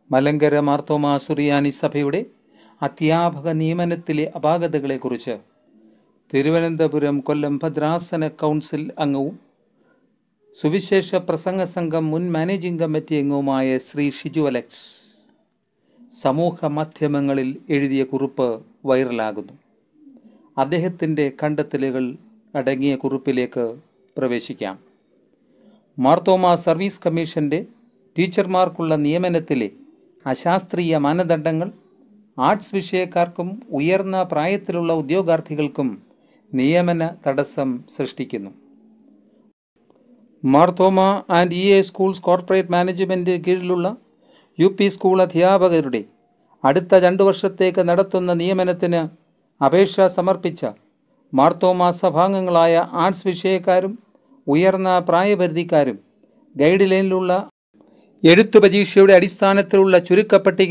മലങ്കര മാർത്തോമാ സുറിയാനി സഭയുടെ അധ്യാപക നിയമനത്തിലെ അപാകതകളെക്കുറിച്ച് തിരുവനന്തപുരം കൊല്ലം ഭദ്രാസന കൗൺസിൽ അംഗവും സുവിശേഷ പ്രസംഗ സംഘം മുൻ മാനേജിംഗ് കമ്മിറ്റി അംഗവുമായ ശ്രീ ഷിജു അലക്സ് സമൂഹ മാധ്യമങ്ങളിൽ എഴുതിയ കുറിപ്പ് വൈറലാകുന്നു. അദ്ദേഹത്തിൻ്റെ കണ്ടെത്തലുകൾ അടങ്ങിയ കുറിപ്പിലേക്ക് പ്രവേശിക്കാം. മാർത്തോമാ സർവീസ് കമ്മീഷൻ്റെ ടീച്ചർമാർക്കുള്ള നിയമനത്തിലെ അശാസ്ത്രീയ മാനദണ്ഡങ്ങൾ ആർട്സ് വിഷയക്കാർക്കും ഉയർന്ന പ്രായത്തിലുള്ള ഉദ്യോഗാർത്ഥികൾക്കും നിയമന തടസ്സം സൃഷ്ടിക്കുന്നു. Marthoma and EA schools corporate management കീഴിലുള്ള UP സ്കൂൾ അധ്യാപകരുടെ അടുത്ത 2 വർഷത്തേക്ക് നടത്തുന്ന നിയമനത്തിന് അപേക്ഷ സമർപ്പിച്ച മാർത്തോമാ സഭാംഗങ്ങളായ ആർട്സ് വിഷയക്കാരും ഉയർന്ന പ്രായപരിധിക്കാരും ഗൈഡ് ലൈനിലുള്ള എഴുത്തു പരീക്ഷയുടെ അടിസ്ഥാനത്തിലുള്ള ചുരുക്കപ്പട്ടിക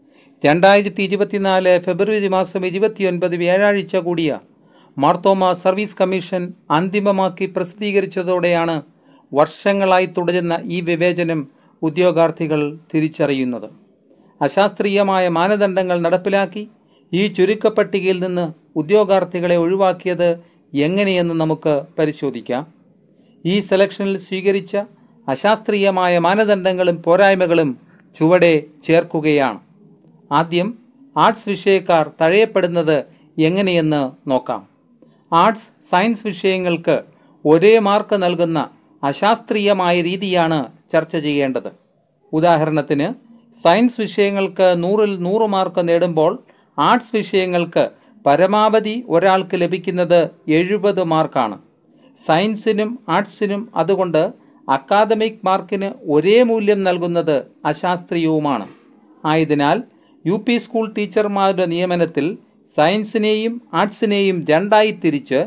2024 ഫെബ്രുവരി മാസം 29 വ്യാഴാഴ്ച കൂടിയ മാർത്തോമാ സർവീസ് കമ്മീഷൻ അന്തിമമാക്കി പ്രസിദ്ധീകരിച്ചതോടെയാണ് വർഷങ്ങളായി തുടരുന്ന ഈ വിവേചനം ഉദ്യോഗാർത്ഥികൾ തിരിച്ചറിയുന്നത്. അശാസ്ത്രീയമായ മാനദണ്ഡങ്ങൾ നടപ്പിലാക്കി ഈ ചുരുക്കപ്പട്ടികയിൽ നിന്ന് ഉദ്യോഗാർത്ഥികളെ ഒഴിവാക്കിയത് എങ്ങനെയെന്ന് നമുക്ക് പരിശോധിക്കാം. ഈ സെലക്ഷനിൽ സ്വീകരിച്ച അശാസ്ത്രീയമായ മാനദണ്ഡങ്ങളും പോരായ്മകളും ചുവടെ ചേർക്കുകയാണ്. ആദ്യം ആർട്സ് വിഷയക്കാർ തഴയപ്പെടുന്നത് എങ്ങനെയെന്ന് നോക്കാം. ആർട്സ്, സയൻസ് വിഷയങ്ങൾക്ക് ഒരേ മാർക്ക് നൽകുന്ന അശാസ്ത്രീയമായ രീതിയാണ് ചർച്ച ചെയ്യേണ്ടത്. ഉദാഹരണത്തിന്, സയൻസ് വിഷയങ്ങൾക്ക് 100-ൽ 100 മാർക്ക് നേടുമ്പോൾ ആർട്സ് വിഷയങ്ങൾക്ക് പരമാവധി ഒരാൾക്ക് ലഭിക്കുന്നത് 70 മാർക്കാണ്. സയൻസിനും ആർട്സിനും അതുകൊണ്ട് അക്കാദമിക് മാർക്കിന് ഒരേ മൂല്യം നൽകുന്നത് അശാസ്ത്രീയവുമാണ്. ആയതിനാൽ UP സ്കൂൾ ടീച്ചർമാരുടെ നിയമനത്തിൽ സയൻസിനെയും ആർട്സിനെയും 2ആയി തിരിച്ച്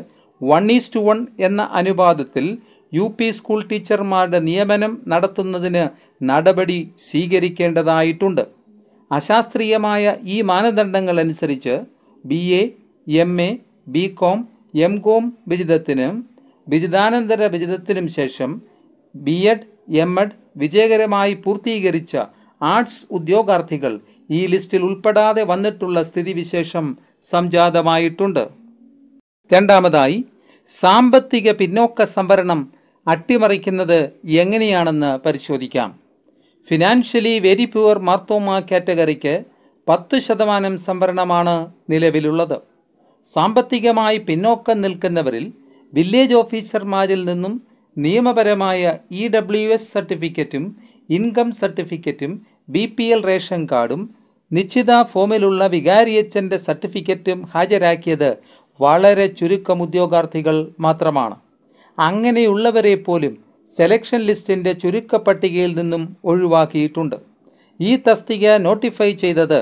1:1 എന്ന അനുപാതത്തിൽ UP സ്കൂൾ ടീച്ചർമാരുടെ നിയമനം നടത്തുന്നതിന് നടപടി സ്വീകരിക്കേണ്ടതായിട്ടുണ്ട്. അശാസ്ത്രീയമായ ഈ മാനദണ്ഡങ്ങൾ അനുസരിച്ച് BA, MA, BCom, MCom ബിരുദത്തിനും ബിരുദാനന്തര ബിരുദത്തിനും ശേഷം BEd, MAd വിജയകരമായി പൂർത്തീകരിച്ച ആർട്സ് ഉദ്യോഗാർത്ഥികൾ ഈ ലിസ്റ്റിൽ ഉൾപ്പെടാതെ വന്നിട്ടുള്ള സ്ഥിതിവിശേഷം സംജാതമായിട്ടുണ്ട്. രണ്ടാമതായി, സാമ്പത്തിക പിന്നോക്ക സംവരണം അട്ടിമറിക്കുന്നത് എങ്ങനെയാണെന്ന് പരിശോധിക്കാം. ഫിനാൻഷ്യലി വെരി പുവർ മാർത്തോമാ കാറ്റഗറിക്ക് 10% സംവരണമാണ് നിലവിലുള്ളത്. സാമ്പത്തികമായി പിന്നോക്കം നിൽക്കുന്നവരിൽ വില്ലേജ് ഓഫീസർമാരിൽ നിന്നും നിയമപരമായ EWS സർട്ടിഫിക്കറ്റും ഇൻകം സർട്ടിഫിക്കറ്റും BPL റേഷൻ കാർഡും നിശ്ചിത ഫോമിലുള്ള വികാരിയച്ഛൻ്റെ സർട്ടിഫിക്കറ്റും ഹാജരാക്കിയത് വളരെ ചുരുക്കം ഉദ്യോഗാർത്ഥികൾ മാത്രമാണ്. അങ്ങനെയുള്ളവരെ പോലും സെലക്ഷൻ ലിസ്റ്റിൻ്റെ ചുരുക്കപ്പട്ടികയിൽ നിന്നും ഒഴിവാക്കിയിട്ടുണ്ട്. ഈ തസ്തിക നോട്ടിഫൈ ചെയ്തത്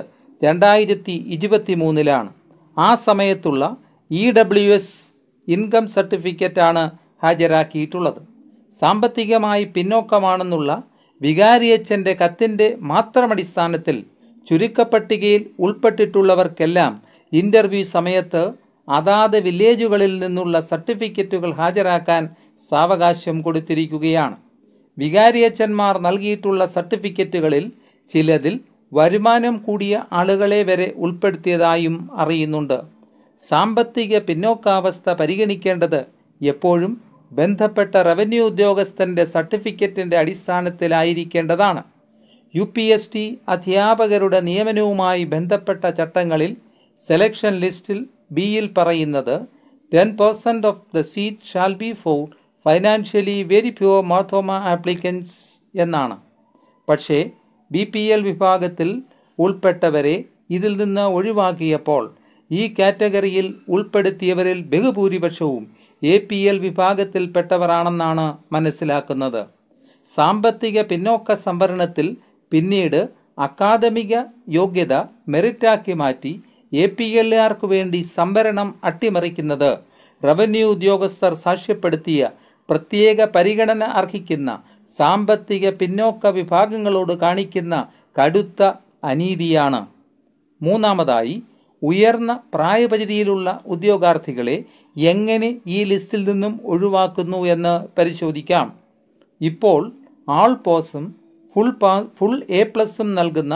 2023-ലാണ്. ആ സമയത്തുള്ള EWS ഇൻകം സർട്ടിഫിക്കറ്റാണ് ഹാജരാക്കിയിട്ടുള്ളത്. സാമ്പത്തികമായി പിന്നോക്കമാണെന്നുള്ള വികാരിയച്ഛൻ്റെ കത്തിൻ്റെ മാത്രമടിസ്ഥാനത്തിൽ ചുരുക്കപ്പട്ടികയിൽ ഉൾപ്പെട്ടിട്ടുള്ളവർക്കെല്ലാം ഇൻ്റർവ്യൂ സമയത്ത് അതാത് വില്ലേജുകളിൽ നിന്നുള്ള സർട്ടിഫിക്കറ്റുകൾ ഹാജരാക്കാൻ സാവകാശം കൊടുത്തിരിക്കുകയാണ്. വികാരിയച്ഛന്മാർ നൽകിയിട്ടുള്ള സർട്ടിഫിക്കറ്റുകളിൽ ചിലതിൽ വരുമാനം കൂടിയ ആളുകളെ വരെ ഉൾപ്പെടുത്തിയതായും അറിയുന്നുണ്ട്. സാമ്പത്തിക പിന്നോക്കാവസ്ഥ പരിഗണിക്കേണ്ടത് എപ്പോഴും ബന്ധപ്പെട്ട റവന്യൂ ഉദ്യോഗസ്ഥൻ്റെ സർട്ടിഫിക്കറ്റിൻ്റെ അടിസ്ഥാനത്തിലായിരിക്കേണ്ടതാണ്. UPST അധ്യാപകരുടെ നിയമനവുമായി ബന്ധപ്പെട്ട ചട്ടങ്ങളിൽ സെലക്ഷൻ ലിസ്റ്റിൽ Bയിൽ പറയുന്നത് 10% of the seat shall be for financially very poor Marthoma applicants എന്നാണ്. പക്ഷേ BPL വിഭാഗത്തിൽ ഉൾപ്പെട്ടവരെ ഇതിൽ നിന്ന് ഒഴിവാക്കിയപ്പോൾ ഈ കാറ്റഗറിയിൽ ഉൾപ്പെടുത്തിയവരിൽ ബഹുഭൂരിപക്ഷവും APL വിഭാഗത്തിൽപ്പെട്ടവരാണെന്നാണ് മനസ്സിലാക്കുന്നത്. സാമ്പത്തിക പിന്നോക്ക സംവരണത്തിൽ പിന്നീട് അക്കാദമിക യോഗ്യത മെറിറ്റാക്കി മാറ്റി APLകാർക്ക് വേണ്ടി സംവരണം അട്ടിമറിക്കുന്നത് റവന്യൂ ഉദ്യോഗസ്ഥർ സാക്ഷ്യപ്പെടുത്തിയ പ്രത്യേക പരിഗണന അർഹിക്കുന്ന സാമ്പത്തിക പിന്നോക്ക വിഭാഗങ്ങളോട് കാണിക്കുന്ന കടുത്ത അനീതിയാണ്. മൂന്നാമതായി, ഉയർന്ന പ്രായപരിധിയിലുള്ള ഉദ്യോഗാർത്ഥികളെ എങ്ങനെ ഈ ലിസ്റ്റിൽ നിന്നും ഒഴിവാക്കുന്നു എന്ന് പരിശോധിക്കാം. ഇപ്പോൾ ആൾ പാസും ഫുൾ A+ നൽകുന്ന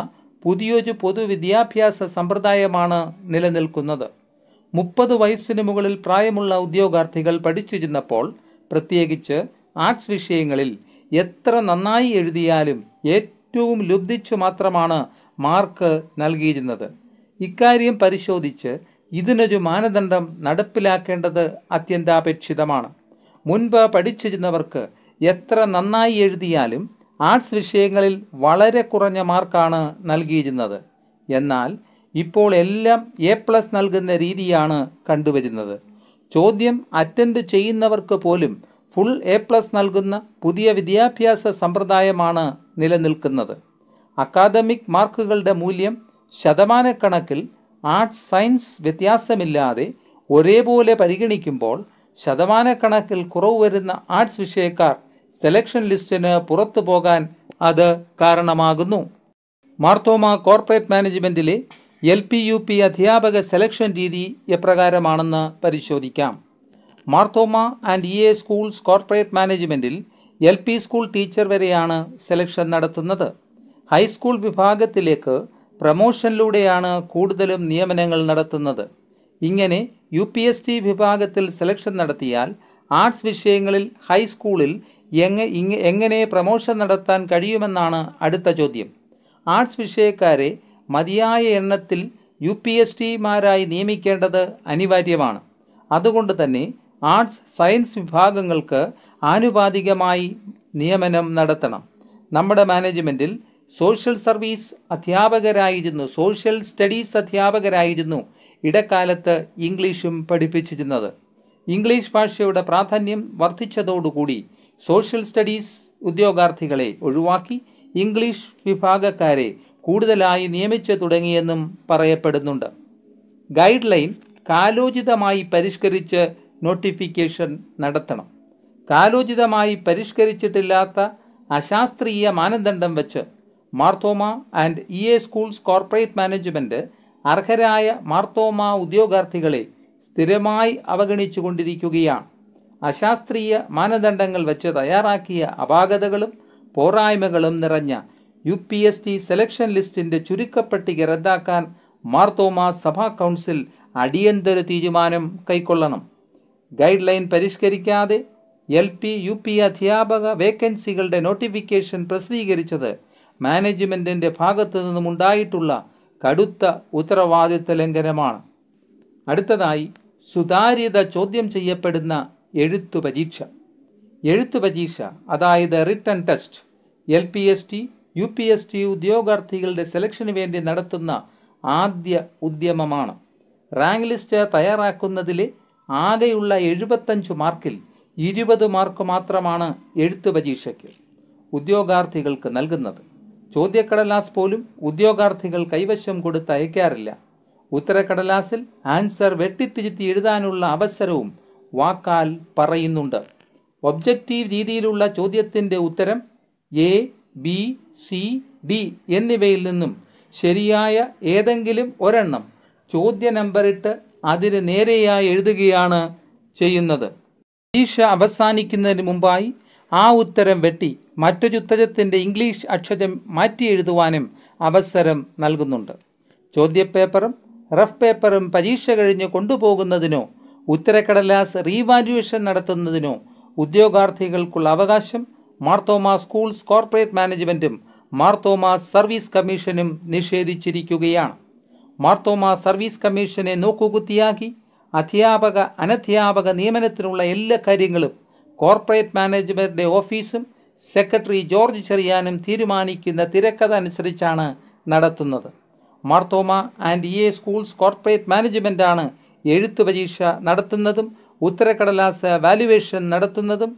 പുതിയൊരു പൊതുവിദ്യാഭ്യാസ സമ്പ്രദായമാണ് നിലനിൽക്കുന്നത്. 30 വയസ്സിന് മുകളിൽ പ്രായമുള്ള ഉദ്യോഗാർത്ഥികൾ പഠിച്ചിരുന്നപ്പോൾ പ്രത്യേകിച്ച് ആർട്സ് വിഷയങ്ങളിൽ എത്ര നന്നായി എഴുതിയാലും ഏറ്റവും ലുബ്ധിച്ചു മാത്രമാണ് മാർക്ക് നൽകിയിരുന്നത്. ഇക്കാര്യം പരിശോധിച്ച് ഇതിനൊരു മാനദണ്ഡം നടപ്പിലാക്കേണ്ടത് അത്യന്താപേക്ഷിതമാണ്. മുൻപ് പഠിച്ചിരുന്നവർക്ക് എത്ര നന്നായി എഴുതിയാലും ആർട്സ് വിഷയങ്ങളിൽ വളരെ കുറഞ്ഞ മാർക്കാണ് നൽകിയിരുന്നത്. എന്നാൽ ഇപ്പോൾ എല്ലാം A+ നൽകുന്ന രീതിയാണ് കണ്ടുവരുന്നത്. ചോദ്യം അറ്റൻഡ് ചെയ്യുന്നവർക്ക് പോലും ഫുൾ A+ നൽകുന്ന പുതിയ വിദ്യാഭ്യാസ സമ്പ്രദായമാണ് നിലനിൽക്കുന്നത്. അക്കാദമിക് മാർക്കുകളുടെ മൂല്യം ശതമാനക്കണക്കിൽ ആർട്സ് സയൻസ് വ്യത്യാസമില്ലാതെ ഒരേപോലെ പരിഗണിക്കുമ്പോൾ ശതമാനക്കണക്കിൽ കുറവ് വരുന്ന ആർട്സ് വിഷയക്കാർ സെലക്ഷൻ ലിസ്റ്റിന് പുറത്തു പോകാൻ അത് കാരണമാകുന്നു. മാർത്തോമ കോർപ്പറേറ്റ് മാനേജ്മെൻറ്റിലെ LP-UP അധ്യാപക സെലക്ഷൻ രീതി എപ്രകാരമാണെന്ന് പരിശോധിക്കാം. Marthoma and EA schools corporate മാനേജ്മെൻറ്റിൽ LP സ്കൂൾ ടീച്ചർ വരെയാണ് സെലക്ഷൻ നടത്തുന്നത്. ഹൈസ്കൂൾ വിഭാഗത്തിലേക്ക് പ്രമോഷനിലൂടെയാണ് കൂടുതലും നിയമനങ്ങൾ നടത്തുന്നത്. ഇങ്ങനെ UPST വിഭാഗത്തിൽ സെലക്ഷൻ നടത്തിയാൽ ആർട്സ് വിഷയങ്ങളിൽ ഹൈസ്കൂളിൽ എങ്ങനെ പ്രമോഷൻ നടത്താൻ കഴിയുമെന്നാണ് അടുത്ത ചോദ്യം. ആർട്സ് വിഷയക്കാരെ മതിയായ എണ്ണത്തിൽ UPSTമാരായി നിയമിക്കേണ്ടത് അനിവാര്യമാണ്. അതുകൊണ്ട് തന്നെ ആർട്സ് സയൻസ് വിഭാഗങ്ങൾക്ക് ആനുപാതികമായി നിയമനം നടത്തണം. നമ്മുടെ മാനേജ്മെൻറ്റിൽ സോഷ്യൽ സ്റ്റഡീസ് അധ്യാപകരായിരുന്നു ഇടക്കാലത്ത് ഇംഗ്ലീഷും പഠിപ്പിച്ചിരുന്നത്. ഇംഗ്ലീഷ് ഭാഷയുടെ പ്രാധാന്യം വർദ്ധിച്ചതോടുകൂടി സോഷ്യൽ സ്റ്റഡീസ് ഉദ്യോഗാർത്ഥികളെ ഒഴിവാക്കി ഇംഗ്ലീഷ് വിഭാഗക്കാരെ കൂടുതലായി നിയമിച്ചു തുടങ്ങിയെന്നും പറയപ്പെടുന്നുണ്ട്. ഗൈഡ് ലൈൻ കാലോചിതമായി പരിഷ്കരിച്ച് നോട്ടിഫിക്കേഷൻ നടത്തണം. കാലോചിതമായി പരിഷ്കരിച്ചിട്ടില്ലാത്ത അശാസ്ത്രീയ മാനദണ്ഡം വെച്ച് Marthoma and EA schools corporate management അർഹരായ മാർത്തോമ ഉദ്യോഗാർത്ഥികളെ സ്ഥിരമായി അവഗണിച്ചു കൊണ്ടിരിക്കുകയാണ്. അശാസ്ത്രീയ മാനദണ്ഡങ്ങൾ വെച്ച് തയ്യാറാക്കിയ അപാകതകളും പോരായ്മകളും നിറഞ്ഞ UPST സെലക്ഷൻ ലിസ്റ്റിൻ്റെ ചുരുക്കപ്പട്ടിക റദ്ദാക്കാൻ മാർത്തോമ സഭാ കൗൺസിൽ അടിയന്തര തീരുമാനം കൈക്കൊള്ളണം. ഗൈഡ് ലൈൻ പരിഷ്കരിക്കാതെ LP-UP അധ്യാപക വേക്കൻസികളുടെ നോട്ടിഫിക്കേഷൻ പ്രസിദ്ധീകരിച്ചത് മാനേജ്മെൻറ്റിൻ്റെ ഭാഗത്തു നിന്നുമുണ്ടായിട്ടുള്ള കടുത്ത ഉത്തരവാദിത്ത ലംഘനമാണ്. അടുത്തതായി സുതാര്യത ചോദ്യം ചെയ്യപ്പെടുന്ന എഴുത്തു പരീക്ഷ അതായത് റിട്ടൺ ടെസ്റ്റ് LPST UPST ഉദ്യോഗാർത്ഥികളുടെ സെലക്ഷന് വേണ്ടി നടത്തുന്ന ആദ്യ ഉദ്യമമാണ്. റാങ്ക് ലിസ്റ്റ് തയ്യാറാക്കുന്നതിലെ ആകെയുള്ള 75 മാർക്കിൽ 20 മാർക്ക് മാത്രമാണ് എഴുത്തു പരീക്ഷയ്ക്ക് ഉദ്യോഗാർത്ഥികൾക്ക് നൽകുന്നത്. ചോദ്യക്കടലാസ് പോലും ഉദ്യോഗാർത്ഥികൾ കൈവശം കൊടുത്ത് അയക്കാറില്ല. ഉത്തരക്കടലാസിൽ ആൻസർ വെട്ടിത്തിരുത്തി എഴുതാനുള്ള അവസരവും വാക്കാൽ പറയുന്നുണ്ട്. ഒബ്ജക്റ്റീവ് രീതിയിലുള്ള ചോദ്യത്തിൻ്റെ ഉത്തരം A, B, C, D എന്നിവയിൽ നിന്നും ശരിയായ ഏതെങ്കിലും ഒരെണ്ണം ചോദ്യ നമ്പറിട്ട് അതിന് നേരെയായി എഴുതുകയാണ് ചെയ്യുന്നത്. പരീക്ഷ അവസാനിക്കുന്നതിന് മുമ്പായി ആ ഉത്തരം വെട്ടി മറ്റൊരു ഉത്തരത്തിൻ്റെ ഇംഗ്ലീഷ് അക്ഷരം മാറ്റി എഴുതുവാനും അവസരം നൽകുന്നുണ്ട്. ചോദ്യപേപ്പറും റഫ് പേപ്പറും പരീക്ഷ കഴിഞ്ഞ് കൊണ്ടുപോകുന്നതിനോ ഉത്തരക്കടലാസ് റീവാലുവേഷൻ നടത്തുന്നതിനോ ഉദ്യോഗാർത്ഥികൾക്കുള്ള അവകാശം മാർത്തോമ സ്കൂൾസ് കോർപ്പറേറ്റ് മാനേജ്മെൻറ്റും മാർത്തോമ സർവീസ് കമ്മീഷനും നിഷേധിച്ചിരിക്കുകയാണ്. മാർത്തോമ സർവീസ് കമ്മീഷനെ നോക്കുകുത്തിയാക്കി അധ്യാപക അനധ്യാപക നിയമനത്തിനുള്ള എല്ലാ കാര്യങ്ങളും കോർപ്പറേറ്റ് മാനേജ്മെൻറ്റിൻ്റെ ഓഫീസും സെക്രട്ടറി ജോർജ് ചെറിയാനും തീരുമാനിക്കുന്ന തിരക്കഥ അനുസരിച്ചാണ് നടത്തുന്നത്. Marthoma and EA schools corporate മാനേജ്മെൻറ്റാണ് എഴുത്തു പരീക്ഷ നടത്തുന്നതും ഉത്തരക്കടലാസ് വാലുവേഷൻ നടത്തുന്നതും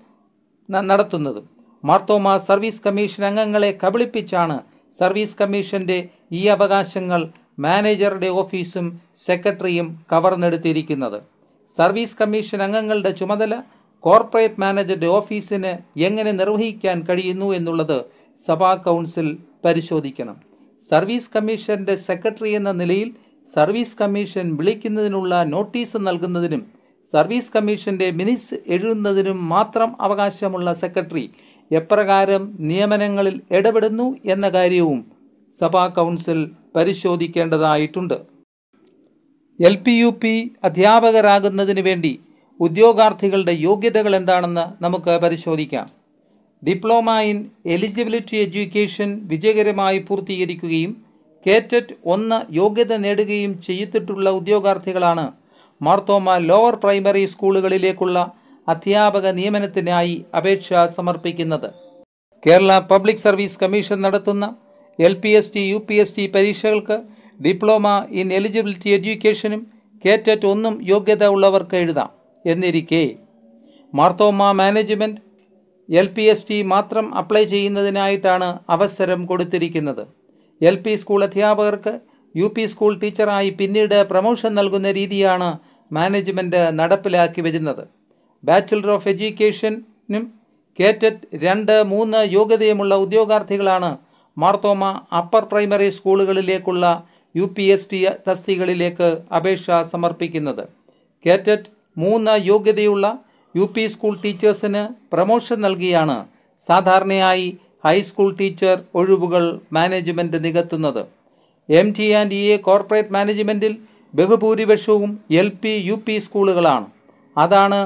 മാർത്തോമ സർവീസ് കമ്മീഷൻ അംഗങ്ങളെ കബളിപ്പിച്ചാണ് സർവീസ് കമ്മീഷൻ്റെ ഈ അവകാശങ്ങൾ മാനേജറുടെ ഓഫീസും സെക്രട്ടറിയും കവർന്നെടുത്തിരിക്കുന്നത്. സർവീസ് കമ്മീഷൻ അംഗങ്ങളുടെ ചുമതല കോർപ്പറേറ്റ് മാനേജറുടെ ഓഫീസിന് എങ്ങനെ നിർവഹിക്കാൻ കഴിയുന്നു എന്നുള്ളത് സഭാ കൗൺസിൽ പരിശോധിക്കണം. സർവീസ് കമ്മീഷൻ്റെ സെക്രട്ടറി എന്ന നിലയിൽ സർവീസ് കമ്മീഷൻ വിളിക്കുന്നതിനുള്ള നോട്ടീസ് നൽകുന്നതിനും സർവീസ് കമ്മീഷൻ്റെ മിനിറ്റ്സ് എഴുതുന്നതിനും മാത്രം അവകാശമുള്ള സെക്രട്ടറി എപ്രകാരം നിയമനങ്ങളിൽ ഇടപെടുന്നു എന്ന കാര്യവും സഭാ കൗൺസിൽ പരിശോധിക്കേണ്ടതായിട്ടുണ്ട്. LP-UP അധ്യാപകരാകുന്നതിന് വേണ്ടി ഉദ്യോഗാർത്ഥികളുടെ യോഗ്യതകൾ എന്താണെന്ന് നമുക്ക് പരിശോധിക്കാം. ഡിപ്ലോമ ഇൻ എലിജിബിലിറ്റി എഡ്യൂക്കേഷൻ വിജയകരമായി പൂർത്തീകരിക്കുകയും കേറ്ററ്റ് 1 യോഗ്യത നേടുകയും ചെയ്തിട്ടുള്ള ഉദ്യോഗാർത്ഥികളാണ് മാർത്തോമ ലോവർ പ്രൈമറി സ്കൂളുകളിലേക്കുള്ള അധ്യാപക നിയമനത്തിനായി അപേക്ഷ സമർപ്പിക്കുന്നത്. കേരള പബ്ലിക് സർവീസ് കമ്മീഷൻ നടത്തുന്ന LPST, UPST പരീക്ഷകൾക്ക് ഡിപ്ലോമ ഇൻ എലിജിബിലിറ്റി എഡ്യൂക്കേഷനും കേറ്ററ്റ് 1 യോഗ്യത ഉള്ളവർക്ക് എഴുതാം. എന്നിരിക്കെ മാർത്തോമ മാനേജ്മെൻറ്റ് LPST മാത്രം അപ്ലൈ ചെയ്യുന്നതിനായിട്ടാണ് അവസരം കൊടുത്തിരിക്കുന്നത്. LP സ്കൂൾ അധ്യാപകർക്ക് UP സ്കൂൾ ടീച്ചറായി പിന്നീട് പ്രമോഷൻ നൽകുന്ന രീതിയാണ് മാനേജ്മെൻറ്റ് നടപ്പിലാക്കി വരുന്നത്. ബാച്ചിലർ ഓഫ് എഡ്യൂക്കേഷനും കേറ്ററ്റ് 2, 3 യോഗ്യതയുമുള്ള ഉദ്യോഗാർത്ഥികളാണ് മാർത്തോമ അപ്പർ പ്രൈമറി സ്കൂളുകളിലേക്കുള്ള UPST തസ്തികകളിലേക്ക് അപേക്ഷ സമർപ്പിക്കുന്നത്. കേറ്ററ്റ് 3 യോഗ്യതയുള്ള UP സ്കൂൾ ടീച്ചേഴ്സിന് പ്രമോഷൻ നൽകിയാണ് സാധാരണയായി ഹൈസ്കൂൾ ടീച്ചർ ഒഴിവുകൾ മാനേജ്മെൻറ്റ് നികത്തുന്നത്. MT&EA കോർപ്പറേറ്റ് മാനേജ്മെൻറ്റിൽ ബഹുഭൂരിപക്ഷവും LP-UP സ്കൂളുകളാണ്. അതാണ്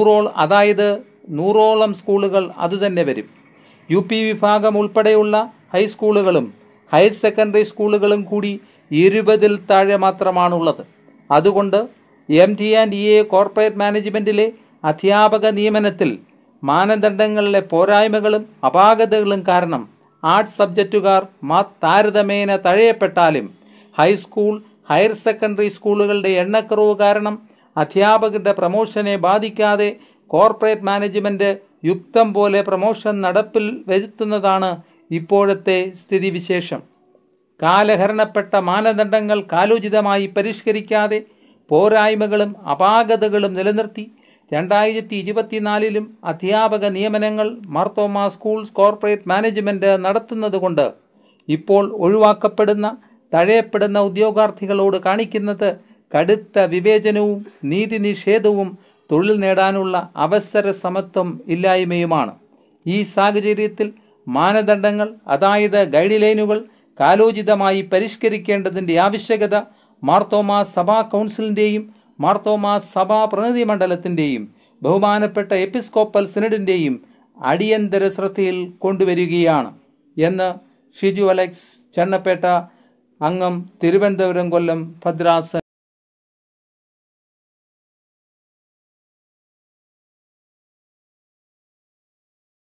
100ഓളം സ്കൂളുകൾ അതുതന്നെ വരും. UP വിഭാഗം ഉൾപ്പെടെയുള്ള ഹൈസ്കൂളുകളും ഹയർ സെക്കൻഡറി സ്കൂളുകളും കൂടി 20-ൽ താഴെ മാത്രമാണുള്ളത്. അതുകൊണ്ട് MT&EA കോർപ്പറേറ്റ് മാനേജ്മെൻറ്റിലെ അധ്യാപക നിയമനത്തിൽ മാനദണ്ഡങ്ങളിലെ പോരായ്മകളും അപാകതകളും കാരണം ആർട്സ് സബ്ജക്റ്റുകാർ താരതമ്യേന തഴയപ്പെട്ടാലും ഹൈസ്കൂൾ, ഹയർ സെക്കൻഡറി സ്കൂളുകളുടെ എണ്ണക്കുറവ് കാരണം അധ്യാപകരുടെ പ്രമോഷനെ ബാധിക്കാതെ കോർപ്പറേറ്റ് മാനേജ്മെൻറ്റ് യുക്തം പോലെ പ്രമോഷൻ നടപ്പിൽ വരുത്തുന്നതാണ് ഇപ്പോഴത്തെ സ്ഥിതിവിശേഷം. കാലഹരണപ്പെട്ട മാനദണ്ഡങ്ങൾ കാലോചിതമായി പരിഷ്കരിക്കാതെ പോരായ്മകളും അപാകതകളും നിലനിർത്തി 2024-ലും അധ്യാപക നിയമനങ്ങൾ മാർത്തോമ സ്കൂൾസ് കോർപ്പറേറ്റ് മാനേജ്മെൻറ്റ് നടത്തുന്നതുകൊണ്ട് ഇപ്പോൾ ഒഴിവാക്കപ്പെടുന്ന, തഴയപ്പെടുന്ന ഉദ്യോഗാർത്ഥികളോട് കാണിക്കുന്നത് കടുത്ത വിവേചനവും നീതി നിഷേധവും തൊഴിൽ നേടാനുള്ള അവസര സമത്വം ഇല്ലായ്മയുമാണ്. ഈ സാഹചര്യത്തിൽ മാനദണ്ഡങ്ങൾ, അതായത് ഗൈഡ് ലൈനുകൾ കാലോചിതമായി പരിഷ്കരിക്കേണ്ടതിൻ്റെ ആവശ്യകത മാർത്തോമ സഭാ കൗൺസിലിൻ്റെയും മാർത്തോമ സഭാ പ്രതിനിധി മണ്ഡലത്തിൻ്റെയും ബഹുമാനപ്പെട്ട എപ്പിസ്കോപ്പൽ സിനഡിൻ്റെയും അടിയന്തര ശ്രദ്ധയിൽ കൊണ്ടുവരികയാണ് എന്ന് ഷിജു അലക്സ്, ചണ്ണപ്പേട്ട, അംഗം, തിരുവനന്തപുരം, കൊല്ലം, ഭദ്രാസൻ.